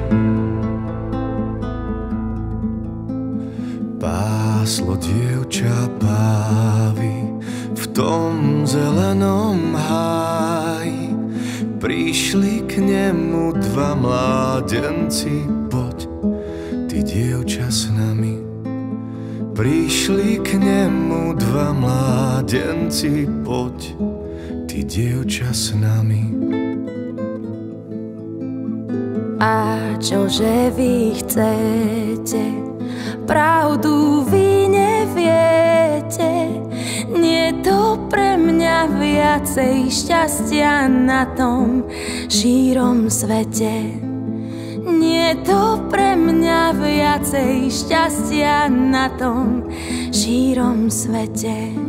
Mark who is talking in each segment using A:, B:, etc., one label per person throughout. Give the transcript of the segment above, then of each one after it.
A: Páslo dievča pávy v tom zelenom háji. Prišli k nemu dva mládenci, poď, ty dievča s nami. Prišli k nemu dva mládenci, poď, ty dievča s nami.
B: A čože vy chcete, pravdu vy neviete. Nie to pre mňa viacej šťastia na tom šírom svete. Nie to pre mňa viacej šťastia na tom šírom svete.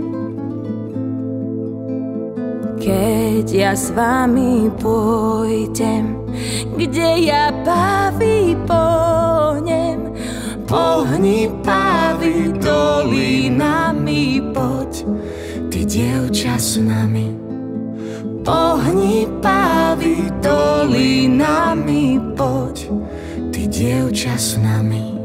B: Keď ja s vami pôjdem, kde ja pávy pohnem, pohni pávy dolinami, poď, ty dievča s nami. Pohni pávy dolinami, poď, ty dievča s nami.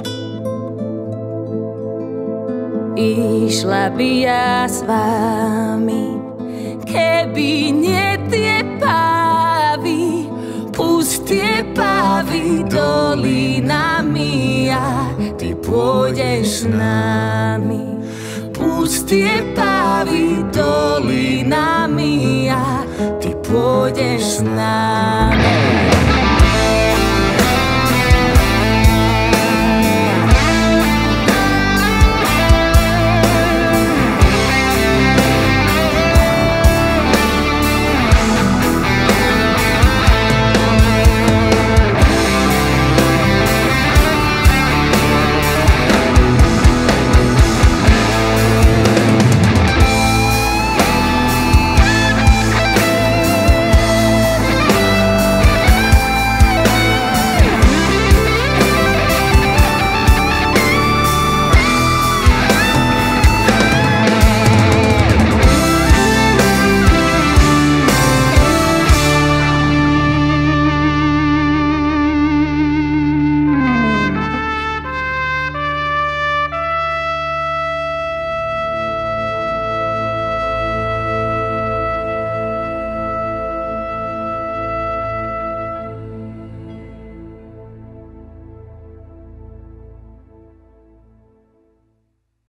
B: Išla by ja s vami, keby nie tie pávy, pusť tie pávy dolinami a ty pôjdeš s nami. Pusť tie pávy dolinami a ty pôjdeš s nami.